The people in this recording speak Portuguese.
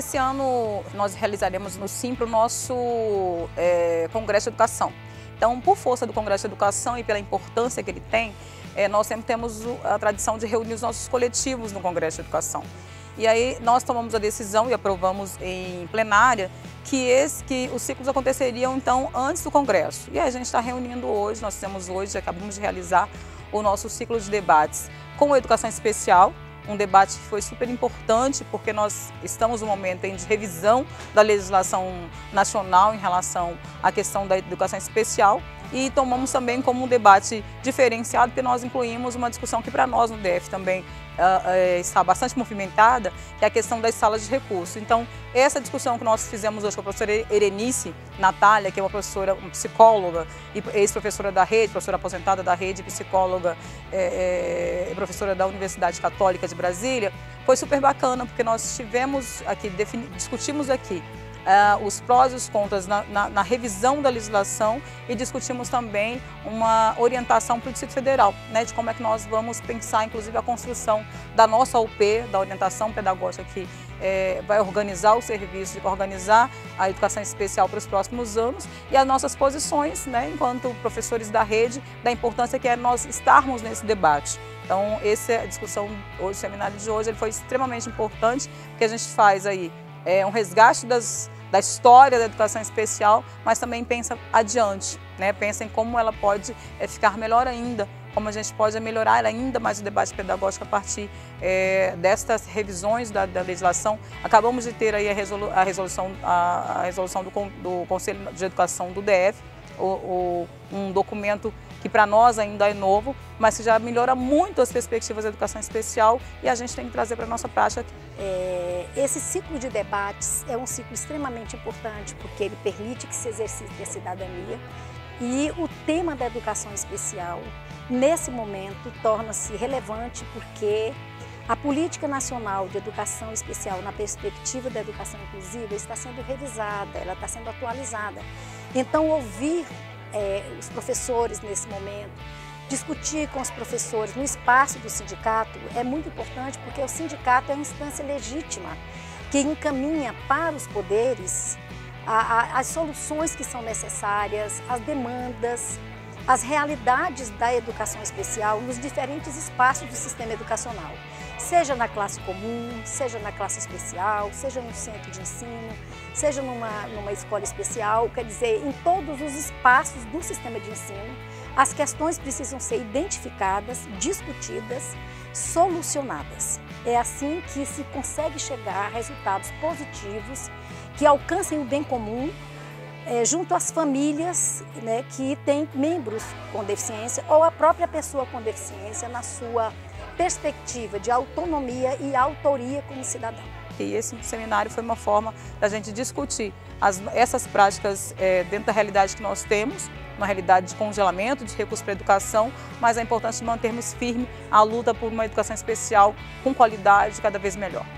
Esse ano nós realizaremos no Simpro o nosso Congresso de Educação. Então, por força do Congresso de Educação e pela importância que ele tem, nós sempre temos a tradição de reunir os nossos coletivos no Congresso de Educação. E aí nós tomamos a decisão e aprovamos em plenária que os ciclos aconteceriam então antes do Congresso. E aí a gente está reunindo hoje, nós temos hoje, acabamos de realizar o nosso ciclo de debates com a educação especial, um debate que foi super importante porque nós estamos num momento de revisão da legislação nacional em relação à questão da educação especial e tomamos também como um debate diferenciado porque nós incluímos uma discussão que para nós no DF também está bastante movimentada, que é a questão das salas de recurso. Então, essa discussão que nós fizemos hoje com a professora Erenice Natália, que é uma professora, uma psicóloga e ex-professora da rede, professora aposentada da rede, psicóloga, professora da Universidade Católica de Brasília, foi super bacana, porque nós tivemos aqui, discutimos aqui os prós e os contras na revisão da legislação e discutimos também uma orientação para o Distrito Federal, né, de como é que nós vamos pensar, inclusive, a construção da nossa UP, da orientação pedagógica que vai organizar o serviço, vai organizar a educação especial para os próximos anos e as nossas posições, né, enquanto professores da rede, da importância que é nós estarmos nesse debate. Então, essa é a discussão, o seminário de hoje ele foi extremamente importante, porque a gente faz aí um resgate da história da educação especial, mas também pensa adiante, né? Pensa em como ela pode ficar melhor ainda, como a gente pode melhorar ainda mais o debate pedagógico a partir destas revisões da legislação. Acabamos de ter aí a resolução do Conselho de Educação do DF, um documento que para nós ainda é novo, mas que já melhora muito as perspectivas da educação especial e a gente tem que trazer para a nossa prática. Esse ciclo de debates é um ciclo extremamente importante porque ele permite que se exercite a cidadania e o tema da educação especial, nesse momento, torna-se relevante porque a Política Nacional de Educação Especial na perspectiva da educação inclusiva está sendo revisada, ela está sendo atualizada. Então, ouvir os professores nesse momento, discutir com os professores no espaço do sindicato é muito importante porque o sindicato é uma instância legítima que encaminha para os poderes as soluções que são necessárias, as demandas, as realidades da educação especial nos diferentes espaços do sistema educacional, seja na classe comum, seja na classe especial, seja no centro de ensino, seja numa escola especial, quer dizer, em todos os espaços do sistema de ensino, as questões precisam ser identificadas, discutidas, solucionadas. É assim que se consegue chegar a resultados positivos que alcancem o bem comum junto às famílias, né, que têm membros com deficiência ou a própria pessoa com deficiência na sua perspectiva de autonomia e autoria como cidadão. E esse seminário foi uma forma da gente discutir essas práticas dentro da realidade que nós temos, uma realidade de congelamento, de recursos para a educação, mas a importância de mantermos firme a luta por uma educação especial com qualidade cada vez melhor.